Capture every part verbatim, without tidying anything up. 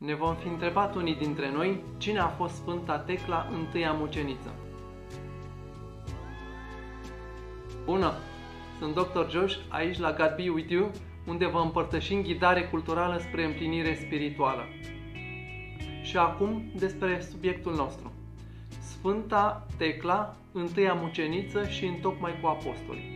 Ne vom fi întrebat unii dintre noi cine a fost Sfânta Tecla, întâia muceniță. Bună! Sunt doctor Josh, aici la God Be With You, unde vă împărtășim ghidare culturală spre împlinire spirituală. Și acum despre subiectul nostru. Sfânta Tecla, întâia muceniță și întocmai cu apostolii.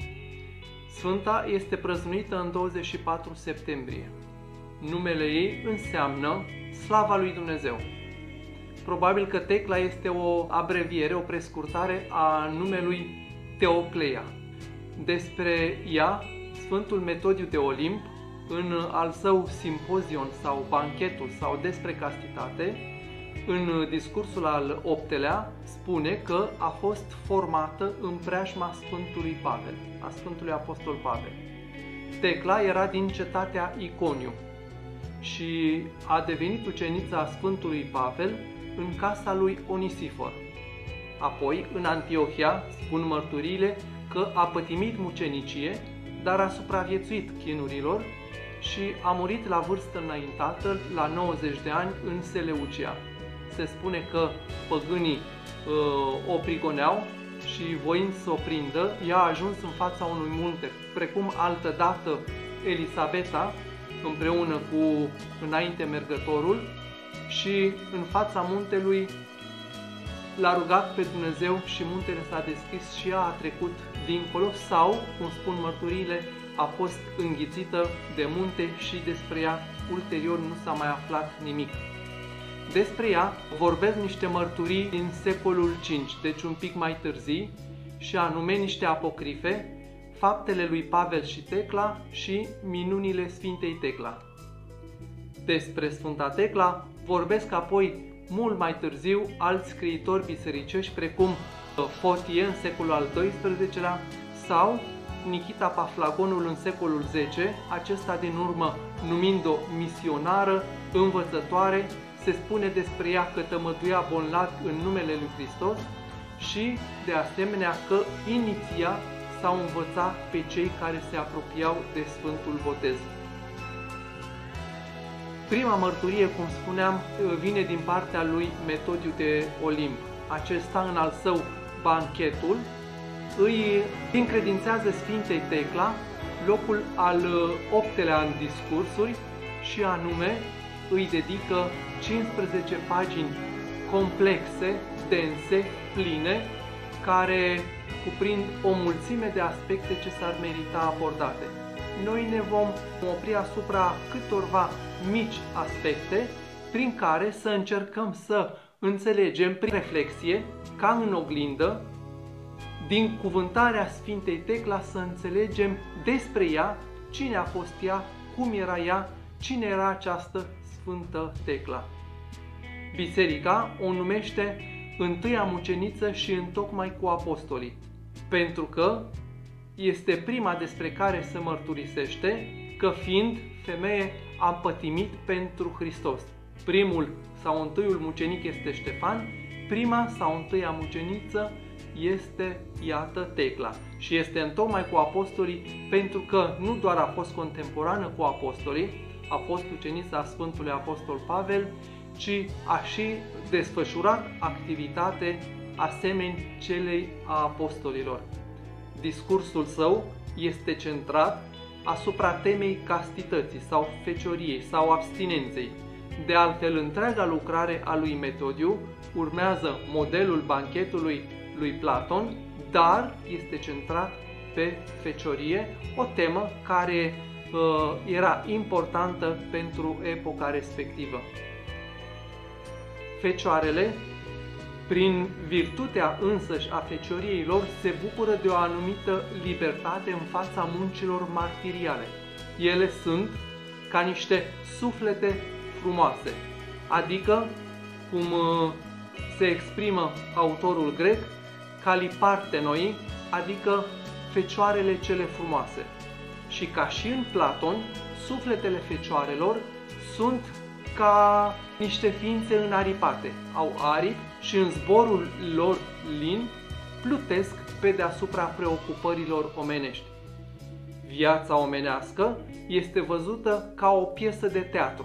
Sfânta este prăznuită în douăzeci și patru septembrie. Numele ei înseamnă slava lui Dumnezeu. Probabil că Tecla este o abreviere, o prescurtare a numelui Teocleia. Despre ea, Sfântul Metodiu de Olimp, în al său simpozion sau banchetul sau despre castitate, în discursul al optelea, spune că a fost formată în preajma Sfântului Pavel, a Sfântului Apostol Pavel. Tecla era din cetatea Iconiu și a devenit ucenița a Sfântului Pavel în casa lui Onisifor. Apoi, în Antiohia, spun mărturiile că a pătimit mucenicie, dar a supraviețuit chinurilor și a murit la vârstă înaintată, la nouăzeci de ani, în Seleucia. Se spune că păgânii uh, o prigoneau și, voind să o prindă, ea a ajuns în fața unui munte, precum altădată Elisabeta, împreună cu înainte mergătorul, și în fața muntelui l-a rugat pe Dumnezeu și muntele s-a deschis și ea a trecut dincolo, sau, cum spun mărturiile, a fost înghițită de munte și despre ea ulterior nu s-a mai aflat nimic. Despre ea vorbesc niște mărturii din secolul cinci, deci un pic mai târzii, și anume niște apocrife, Faptele lui Pavel și Tecla și Minunile Sfintei Tecla. Despre Sfânta Tecla vorbesc apoi mult mai târziu alți scriitori bisericești, precum Fotie în secolul al doisprezecelea sau Nikita Paflagonul în secolul zece, acesta din urmă numind-o misionară, învățătoare. Se spune despre ea că tămăduia bolnavi în numele lui Hristos și, de asemenea, că iniția sau învăța pe cei care se apropiau de Sfântul Botez. Prima mărturie, cum spuneam, vine din partea lui Metodiu de Olimp. Acesta, în al său banchetul, îi încredințează Sfintei Tecla locul al optelea în discursuri și anume îi dedică cincisprezece pagini complexe, dense, pline, care cuprind o mulțime de aspecte ce s-ar merita abordate. Noi ne vom opri asupra câtorva mici aspecte prin care să încercăm să înțelegem prin reflexie, ca în oglindă, din cuvântarea Sfintei Tecla să înțelegem despre ea, cine a fost ea, cum era ea, cine era această Sfântă Tecla. Biserica o numește întâia muceniță și întocmai cu apostolii, pentru că este prima despre care se mărturisește că, fiind femeie, a pătimit pentru Hristos. Primul sau întâiul mucenic este Ștefan, prima sau întâia muceniță este, iată, Tecla. Și este întocmai cu apostolii pentru că nu doar a fost contemporană cu apostolii, a fost ucenița a Sfântului Apostol Pavel, ci a și desfășurat activitate asemeni celei a apostolilor. Discursul său este centrat asupra temei castității sau fecioriei sau abstinenței. De altfel, întreaga lucrare a lui Metodiu urmează modelul banchetului lui Platon, dar este centrat pe feciorie, o temă care uh, era importantă pentru epoca respectivă. Fecioarele, prin virtutea însăși a fecioriei lor, se bucură de o anumită libertate în fața muncilor martiriale. Ele sunt ca niște suflete frumoase, adică, cum se exprimă autorul grec, calipartenoi, adică fecioarele cele frumoase. Și ca și în Platon, sufletele fecioarelor sunt ca niște ființe înaripate, au aripi și în zborul lor lin plutesc pe deasupra preocupărilor omenești. Viața omenească este văzută ca o piesă de teatru,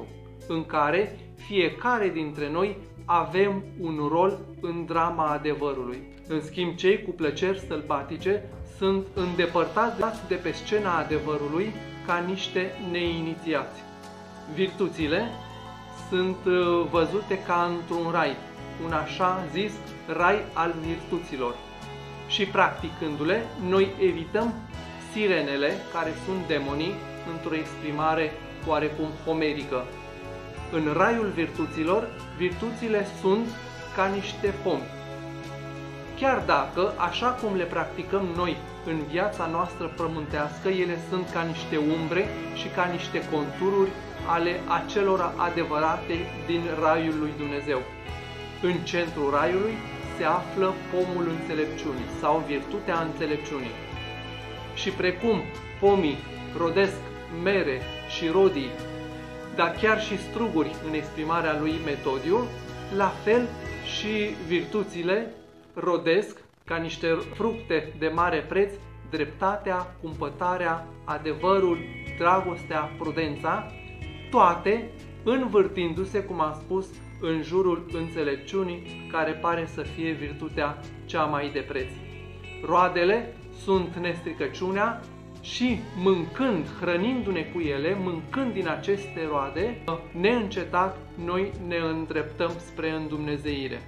în care fiecare dintre noi avem un rol în drama adevărului. În schimb, cei cu plăceri sălbatice sunt îndepărtați de pe scena adevărului ca niște neinițiați. Virtuțile sunt văzute ca într-un rai, un așa zis rai al virtuților. Și practicându-le, noi evităm sirenele, care sunt demonii, într-o exprimare oarecum homerică. În raiul virtuților, virtuțile sunt ca niște pomi. Chiar dacă, așa cum le practicăm noi în viața noastră pământească, ele sunt ca niște umbre și ca niște contururi ale acelora adevărate din raiul lui Dumnezeu. În centrul raiului se află pomul înțelepciunii sau virtutea înțelepciunii. Și precum pomii rodesc mere și rodii, dar chiar și struguri în exprimarea lui Metodiu, la fel și virtuțile rodesc ca niște fructe de mare preț dreptatea, cumpătarea, adevărul, dragostea, prudența, toate învârtindu-se, cum am spus, în jurul înțelepciunii, care pare să fie virtutea cea mai de preț. Roadele sunt nestricăciunea și mâncând, hrănindu-ne cu ele, mâncând din aceste roade, neîncetat noi ne îndreptăm spre îndumnezeire.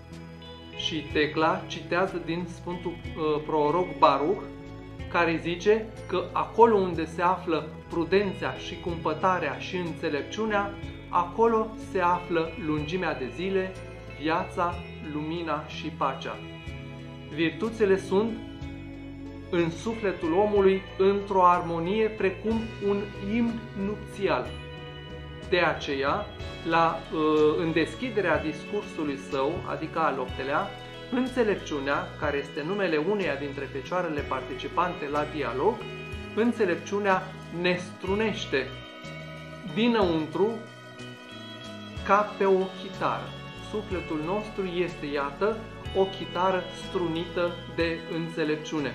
Și Tecla citează din Sfântul uh, Proroc Baruch, care zice că acolo unde se află prudența și cumpătarea și înțelepciunea, acolo se află lungimea de zile, viața, lumina și pacea. Virtuțile sunt în sufletul omului într-o armonie precum un imn nupțial. De aceea, la, în deschiderea discursului său, adică al optelea, înțelepciunea, care este numele uneia dintre fecioarele participante la dialog, înțelepciunea ne strunește dinăuntru ca pe o chitară. Sufletul nostru este, iată, o chitară strunită de înțelepciune.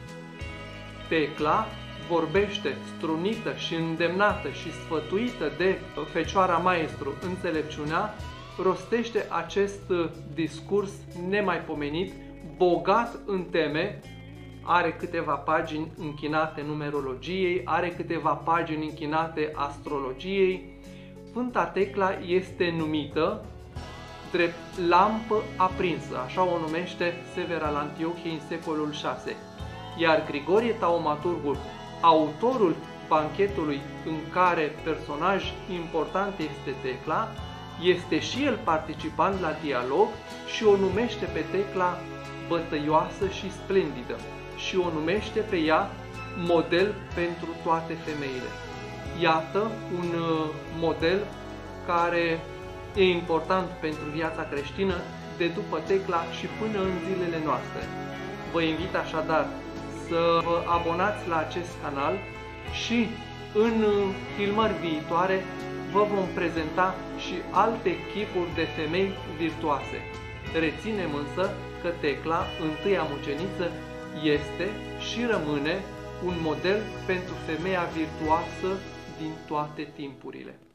Tecla vorbește strunită și îndemnată și sfătuită de Fecioara Maestru înțelepciunea, rostește acest discurs nemaipomenit, bogat în teme, are câteva pagini închinate numerologiei, are câteva pagini închinate astrologiei. Sfânta Tecla este numită drept lampă aprinsă, așa o numește Sever al Antiohiei în secolul șase. Iar Grigorie Taumaturgul, autorul banchetului în care personaj important este Tecla, este și el participant la dialog și o numește pe Tecla bătăioasă și splendidă și o numește pe ea model pentru toate femeile. Iată un model care e important pentru viața creștină de după Tecla și până în zilele noastre. Vă invit așadar să vă abonați la acest canal și în filmări viitoare vă vom prezenta și alte chipuri de femei virtuoase. Reținem însă că Tecla, întâia muceniță, este și rămâne un model pentru femeia virtuoasă din toate timpurile.